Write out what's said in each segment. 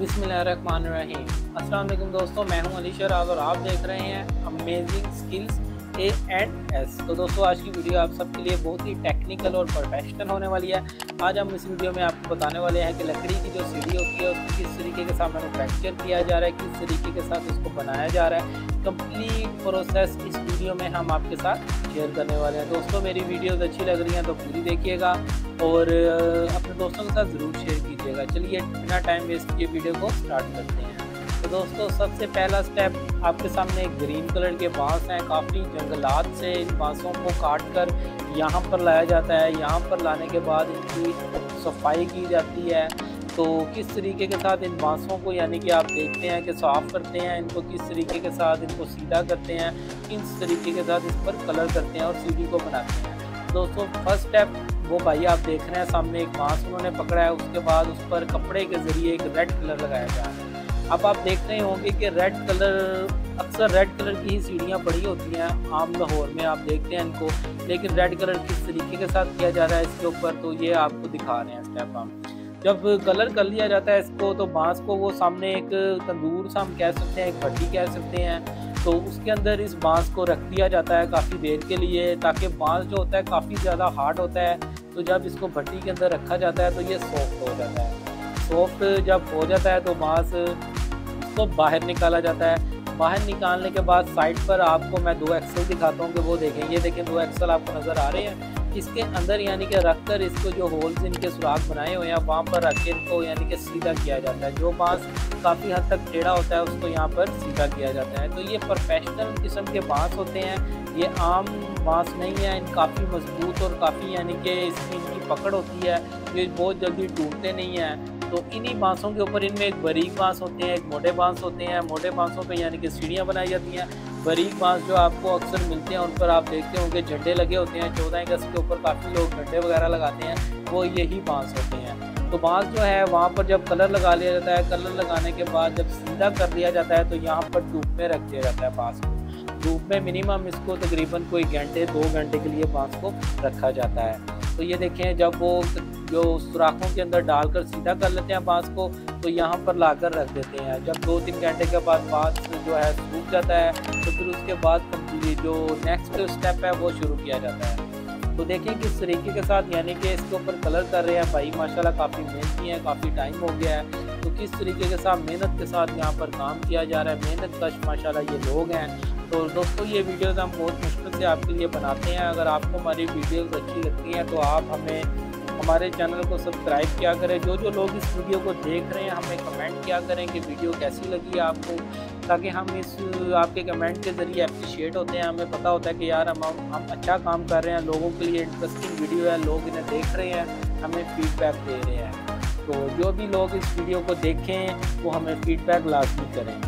बिस्मिल्लाहिर्रहमानिर्रहीम। अस्सलाम वालेकुम दोस्तों, मैं हूं अली शराज और आप देख रहे हैं अमेजिंग स्किल्स A&S। तो दोस्तों, आज की वीडियो आप सबके लिए बहुत ही टेक्निकल और प्रोफेशनल होने वाली है। आज हम इस वीडियो में आपको बताने वाले हैं कि लकड़ी की जो सीढ़ी होती है उसको किस तरीके के साथ मैन्युफैक्चर किया जा रहा है, किस तरीके के साथ उसको बनाया जा रहा है। कंप्लीट प्रोसेस इस वीडियो में हम आपके साथ शेयर करने वाले हैं। दोस्तों, मेरी वीडियोस अच्छी लग रही हैं तो पूरी देखिएगा और अपने दोस्तों के साथ ज़रूर शेयर कीजिएगा। चलिए बिना टाइम वेस्ट किए वीडियो को स्टार्ट करते हैं। तो दोस्तों, सबसे पहला स्टेप आपके सामने एक ग्रीन कलर के बांस हैं। काफ़ी जंगलात से इन बांसों को काट कर यहाँ पर लाया जाता है। यहाँ पर लाने के बाद इनकी सफाई की जाती है। तो किस तरीके के साथ इन बांसों को यानी कि आप देखते हैं कि साफ़ करते हैं, इनको किस तरीके के साथ इनको सीधा करते हैं, किस तरीके के साथ इस पर कलर करते हैं और सीढ़ी को बनाते हैं। दोस्तों, फर्स्ट स्टेप वो भाई आप देख रहे हैं सामने एक बांस उन्होंने पकड़ा है, उसके बाद उस पर कपड़े के ज़रिए एक रेड कलर लगाया जा रहा है। अब आप देख रहे होंगे कि रेड कलर, अक्सर रेड कलर की ही सीढ़ियाँ पड़ी होती हैं आम लाहौर में, आप देखते हैं इनको, लेकिन रेड कलर किस तरीके के साथ किया जा रहा है इसके ऊपर, तो ये आपको दिखा रहे हैं स्टेप हम। जब कलर कर लिया जाता है इसको, तो बांस को वो सामने एक तंदूर सा हम कह सकते हैं, एक भट्टी कह सकते हैं, तो उसके अंदर इस बांस को रख दिया जाता है काफ़ी देर के लिए, ताकि बांस जो होता है काफ़ी ज़्यादा हार्ड होता है। तो जब इसको भट्टी के अंदर रखा जाता है तो ये सॉफ्ट हो जाता है। सॉफ्ट जब हो जाता है तो बांस को बाहर निकाला जाता है। बाहर निकालने के बाद साइड पर आपको मैं 2 एक्सल दिखाता हूँ कि वो देखें, ये देखें 2 एक्सल आपको नज़र आ रहे हैं। इसके अंदर यानी कि रख कर इसको जो होल्स इनके सुराख बनाए हुए हैं वहाँ पर रख के इनको यानी कि सीधा किया जाता है। जो बांस काफ़ी हद तक टेढ़ा होता है उसको यहाँ पर सीधा किया जाता है। तो ये प्रोफेशनल किस्म के बांस होते हैं, ये आम बांस नहीं है। इन काफ़ी मजबूत और काफ़ी यानी कि इसकी इनकी पकड़ होती है, ये बहुत जल्दी टूटते नहीं हैं। तो इन्हीं बांसों के ऊपर इनमें एक बारीक बांस होते हैं, एक मोटे बांस होते हैं। मोटे बांसों पे यानी कि सीढ़ियाँ बनाई जाती हैं। बारीक बांस जो आपको अक्सर मिलते हैं उन पर आप देखते होंगे झंडे लगे होते हैं। 14 अगस्त के ऊपर काफ़ी लोग झंडे वगैरह लगाते हैं, वो यही बांस होते हैं। तो बांस जो है वहाँ पर जब कलर लगा लिया जाता है, कलर लगाने के बाद जब सीधा कर लिया जाता है तो यहाँ पर धूप में रख दिया जाता है बांस को। धूप में मिनिमम इसको तकरीबन कोई घंटे 2 घंटे के लिए बांस को रखा जाता है। तो ये देखें, जब वो जो सुराखों के अंदर डालकर सीधा कर लेते हैं बांस को, तो यहाँ पर लाकर रख देते हैं। जब 2-3 घंटे के बाद बांस जो है सूख जाता है तो फिर उसके बाद कंप्लीट जो नेक्स्ट स्टेप है वो शुरू किया जाता है। तो देखिए किस तरीके के साथ यानी कि इसके ऊपर कलर कर रहे हैं भाई, माशाल्लाह काफ़ी मेहनती हैं, काफ़ी टाइम हो गया है। तो किस तरीके के साथ मेहनत के साथ यहाँ पर काम किया जा रहा है, मेहनत कश माशाल्लाह ये लोग हैं। तो दोस्तों, ये वीडियोस हम बहुत मुश्किल से आपके लिए बनाते हैं। अगर आपको हमारी वीडियोस अच्छी लगती हैं तो आप हमारे चैनल को सब्सक्राइब किया करें। जो लोग इस वीडियो को देख रहे हैं हमें कमेंट किया करें कि वीडियो कैसी लगी आपको, ताकि हम इस आपके कमेंट के ज़रिए अप्रिशिएट होते हैं। हमें पता होता है कि यार हम अच्छा काम कर रहे हैं, लोगों के लिए इंटरेस्टिंग वीडियो है, लोग इन्हें देख रहे हैं, हमें फीडबैक दे रहे हैं। तो जो भी लोग इस वीडियो को देखें वो हमें फीडबैक लाजमी करें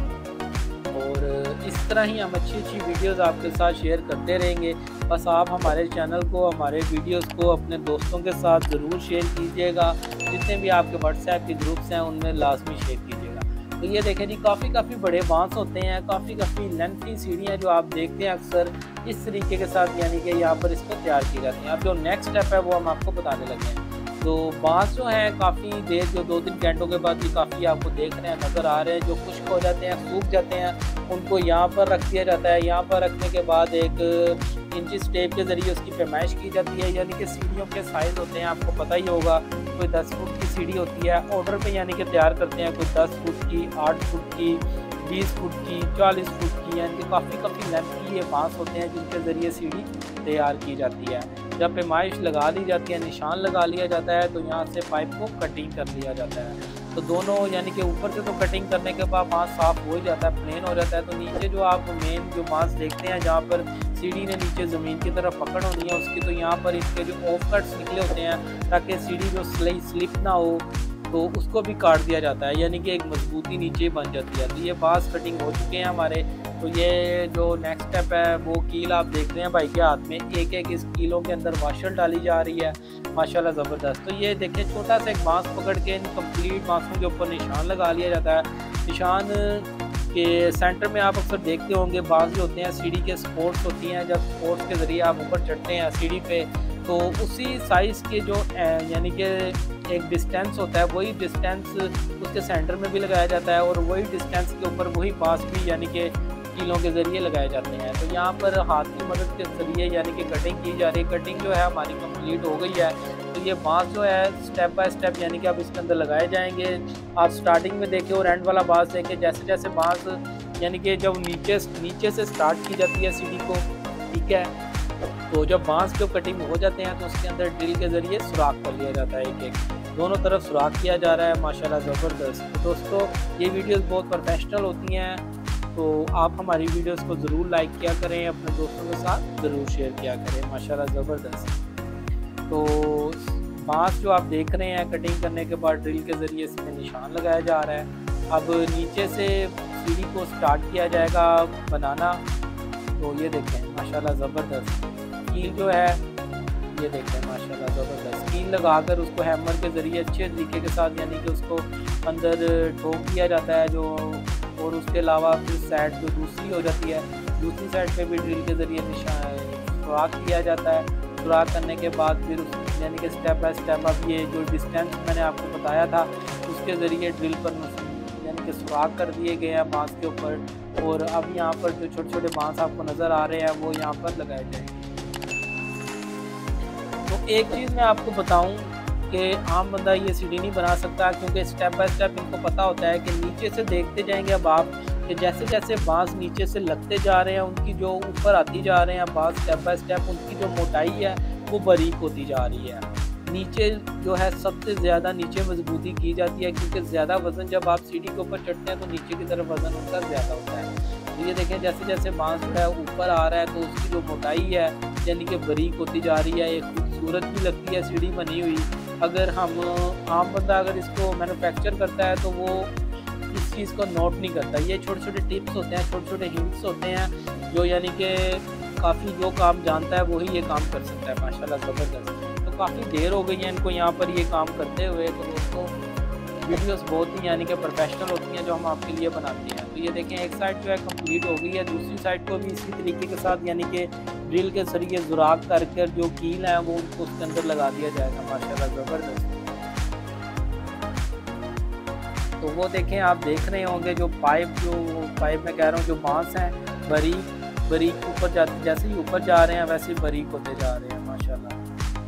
और इस तरह ही हम अच्छी वीडियोस आपके साथ शेयर करते रहेंगे। बस आप हमारे चैनल को, हमारे वीडियोस को अपने दोस्तों के साथ ज़रूर शेयर कीजिएगा। जितने भी आपके व्हाट्सएप के ग्रुप्स हैं उनमें लाजमी शेयर कीजिएगा। तो ये देखें जी, काफ़ी बड़े बांस होते हैं, काफ़ी लेंथी सीढ़ियाँ जो आप देखते हैं अक्सर इस तरीके के साथ यानी कि यहाँ पर इसको तैयार की जाती हैं। अब जो नेक्स्ट स्टेप है वो हम आपको बताने लगे हैं। तो बांस जो है काफ़ी देर, जो 2-3 घंटों के बाद ये काफ़ी आपको देख रहे हैं, नज़र आ रहे हैं, जो खुश्क हो जाते हैं, सूख जाते हैं, उनको यहाँ पर रख दिया जाता है। यहाँ पर रखने के बाद एक इंचिस टेप के ज़रिए उसकी पैमाइश की जाती है। यानी कि सीढ़ियों के साइज़ होते हैं, आपको पता ही होगा, कोई 10 फुट की सीढ़ी होती है, ऑर्डर पे यानी कि तैयार करते हैं। कोई 10 फुट की, 8 फुट की, 20 फुट की, 40 फुट की, यानी कि काफ़ी लेंथ की ये बांस होते हैं जिनके ज़रिए सीढ़ी तैयार की जाती है। जब पैमाइश लगा ली जाती है, निशान लगा लिया जाता है, तो यहाँ से पाइप को कटिंग कर लिया जाता है। तो दोनों यानी कि ऊपर से तो कटिंग करने के बाद बांस साफ़ हो जाता है, प्लेन हो जाता है। तो नीचे जो आप मेन जो बांस देखते हैं जहाँ पर सीढ़ी ने नीचे ज़मीन की तरफ पकड़ होनी है उसकी, तो यहाँ पर इसके जो ऑफ कट्स निकले होते हैं ताकि सीढ़ी जो स्लिप ना हो, तो उसको भी काट दिया जाता है, यानी कि एक मजबूती नीचे बन जाती है। तो ये बांस कटिंग हो चुके हैं हमारे। तो ये जो नेक्स्ट स्टेप है वो कील आप देख रहे हैं भाई के हाथ में, एक इस कीलों के अंदर वाशर डाली जा रही है, माशाल्लाह ज़बरदस्त। तो ये देखिए, छोटा सा एक बांस पकड़ के इन कंप्लीट बांसों के ऊपर निशान लगा लिया जाता है। निशान के सेंटर में आप अक्सर देखते होंगे बांस जो होते हैं सीढ़ी के सपोर्ट्स होती हैं। जब सपोर्ट्स के ज़रिए आप ऊपर चढ़ते हैं सीढ़ी पे, तो उसी साइज़ के जो यानी कि एक डिस्टेंस होता है, वही डिस्टेंस उसके सेंटर में भी लगाया जाता है और वही डिस्टेंस के ऊपर वही बांस भी यानी कि कीलों के ज़रिए लगाए जाते हैं। तो यहाँ पर हाथ की मदद के ज़रिए यानी कि कटिंग की जा रही है। कटिंग जो है हमारी कंप्लीट हो गई है। तो ये बांस जो है स्टेप बाय स्टेप यानी कि अब इसके अंदर लगाए जाएंगे। आप स्टार्टिंग में देखें और एंड वाला बांस देखें, जैसे जैसे बांस यानी कि जब नीचे से स्टार्ट की जाती है सीढ़ी को, ठीक है, तो जब बांस के कटिंग हो जाते हैं तो उसके अंदर ड्रिल के ज़रिए सुराख कर लिया जाता है। एक एक दोनों तरफ सुराख किया जा रहा है। माशाल्लाह ज़बरदस्त। तो दोस्तों ये वीडियोस बहुत प्रोफेशनल होती हैं, तो आप हमारी वीडियोस को ज़रूर लाइक किया करें, अपने दोस्तों के साथ ज़रूर शेयर किया करें। माशाल्लाह ज़बरदस्त। तो बांस जो आप देख रहे हैं कटिंग करने के बाद ड्रिल के ज़रिए इसमें निशान लगाया जा रहा है। अब नीचे से सीढ़ी को स्टार्ट किया जाएगा बनाना। तो ये देखें माशाल्लाह ज़बरदस्त। कील जो है ये देखें माशाल्लाह ज़बरदस्त। कील लगाकर उसको हैमर के ज़रिए अच्छे तरीके के साथ यानी कि उसको अंदर ठोक दिया जाता है जो, और उसके अलावा फिर साइड जो दूसरी हो जाती है, दूसरी साइड पे भी ड्रिल के ज़रिए निशान सुराख किया जाता है। सुराख करने के बाद फिर उस यानी कि स्टेप बाय स्टेप अब ये जो डिस्टेंस मैंने आपको बताया था उसके ज़रिए ड्रिल पर यानी कि सुराख कर दिए गए हैं बांस के ऊपर। और अब यहाँ पर जो छोटे छोटे बांस आपको नज़र आ रहे हैं वो यहाँ पर लगाए जाएंगे। तो एक चीज़ मैं आपको बताऊं कि आम बंदा ये सीढ़ी नहीं बना सकता, क्योंकि स्टेप बाय स्टेप इनको पता होता है कि नीचे से देखते जाएंगे अब आप कि जैसे जैसे बांस नीचे से लगते जा रहे हैं, उनकी जो ऊपर आती जा रहे हैं बांस स्टेप बाय स्टेप, उनकी जो मोटाई है वो बारीक होती जा रही है। नीचे जो है सबसे ज़्यादा नीचे मजबूती की जाती है, क्योंकि ज़्यादा वज़न जब आप सीढ़ी के ऊपर चढ़ते हैं तो नीचे की तरफ वज़न उनका ज़्यादा होता है। तो ये देखें जैसे जैसे बांस जो है ऊपर आ रहा है तो उसकी जो मोटाई है यानी कि बारीक होती जा रही है। एक खूबसूरत भी लगती है सीढ़ी बनी हुई। अगर हम आम बंदा अगर इसको मैन्युफैक्चर करता है तो वो इस चीज़ को नोट नहीं करता। ये छोटे छोटे टिप्स होते हैं, छोटे छोटे हिंट्स होते हैं जो यानी कि काफ़ी जो काम जानता है वही ये काम कर सकता है। माशाल्लाह ज़बरदस्त। तो काफ़ी देर हो गई है इनको यहाँ पर ये काम करते हुए। तो दोस्तों वीडियोस बहुत ही यानी कि प्रोफेशनल होती हैं जो हम आपके लिए बनाते हैं। तो ये देखें एक साइड जो है कंप्लीट हो गई है, दूसरी साइड को भी इसी तरीके के साथ यानी कि ड्रिल के जरिए जुराग करके जो कील है वो उनको उसके अंदर लगा दिया जाएगा। माशाल्लाह ज़बरदस्त। तो वो देखें आप देख रहे होंगे जो पाइप मैं कह रहा हूँ जो बांस हैं बारीक ऊपर जाते, जैसे ही ऊपर जा रहे हैं वैसे ही बारीक होते जा रहे हैं माशाल्लाह।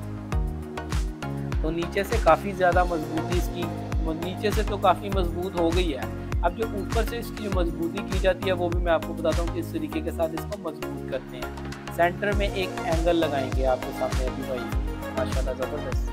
तो नीचे से काफ़ी ज़्यादा मजबूती इसकी, नीचे से तो काफ़ी मजबूत हो गई है। अब जो ऊपर से इसकी जो मजबूती की जाती है वो भी मैं आपको बताता हूँ कि इस तरीके के साथ इसको मजबूत करते हैं। सेंटर में एक एंगल लगाएंगे आपके सामने अभी भाई। माशाल्लाह ज़बरदस्त।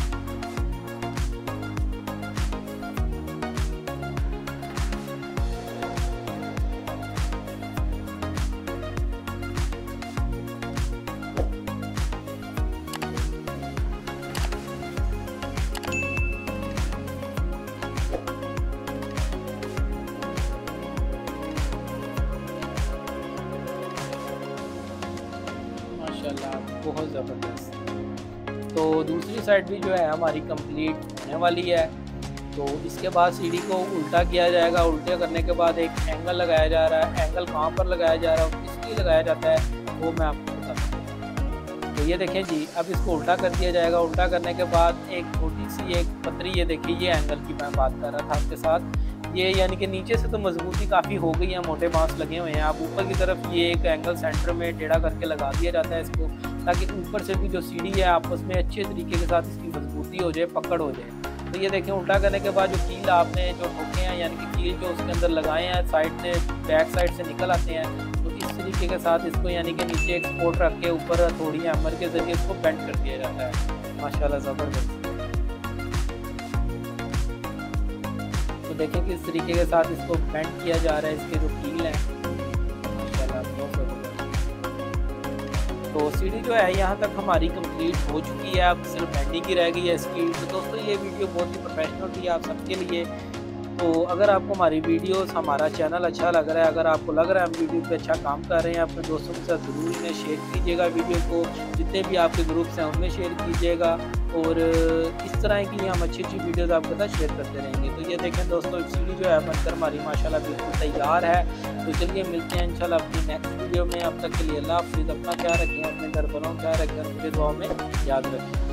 बहुत ज़बरदस्त। तो दूसरी साइड भी जो है हमारी कंप्लीट होने वाली है। तो इसके बाद सीढ़ी को उल्टा किया जाएगा। उल्टे करने के बाद एक एंगल लगाया जा रहा है। एंगल कहाँ पर लगाया जा रहा है और किस लिए लगाया जाता है वो मैं आपको बताता हूँ। तो ये देखें जी, अब इसको उल्टा कर दिया जाएगा। उल्टा करने के बाद एक छोटी सी एक पतरी, ये देखिए ये एंगल की मैं बात कर रहा था आपके साथ। ये यानी कि नीचे से तो मजबूती काफ़ी हो गई है, मोटे बांस लगे हुए हैं। आप ऊपर की तरफ ये एक एंगल सेंटर में टेढ़ा करके लगा दिया जाता है इसको, ताकि ऊपर से भी जो सीढ़ी है आपस में अच्छे तरीके के साथ इसकी मजबूती हो जाए, पकड़ हो जाए। तो ये देखें उल्टा करने के बाद जो कील आपने जो ठोके हैं यानी कि कील जो उसके अंदर लगाए हैं साइड से बैक साइड से निकल आते हैं। तो इस तरीके के साथ इसको यानी कि नीचे एक सपोर्ट रख के ऊपर थोड़ी हैमर के ज़रिए इसको बेंड कर दिया जाता है। माशाल्लाह ज़बरदस्त। तो देखें किस तरीके के साथ इसको बेंड किया जा रहा है, इसके जो कील हैं माशाल्लाह बहुत ज़बरदस्त। तो सीढ़ी जो है यहाँ तक हमारी कंप्लीट हो चुकी है, अब सिर्फ बेंडिंग ही रह गई है इसकी। तो दोस्तों ये वीडियो बहुत ही प्रोफेशनल थी आप सबके लिए। तो अगर आपको हमारी वीडियोस हमारा चैनल अच्छा लग रहा है, अगर आपको लग रहा है हम वीडियो पे अच्छा काम कर रहे हैं, अपने दोस्तों के साथ ज़रूर इन्हें शेयर कीजिएगा। वीडियो को जितने भी आपके ग्रुप्स हैं उनमें शेयर कीजिएगा। और इस तरह की हम अच्छी अच्छी वीडियोस आपके साथ शेयर करते रहेंगे। तो ये देखें दोस्तों सीढ़ी जो है बनकर हमारी माशाल्लाह बिल्कुल तैयार है। तो चलिए मिलते हैं इंशाल्लाह अपनी नेक्स्ट वीडियो में। अब तक के लिए अल्लाह हाफ़िज़। अपना ख्याल रखें, अपने घर वालों का ख्याल रखें, मुझे दुआ में याद रखें।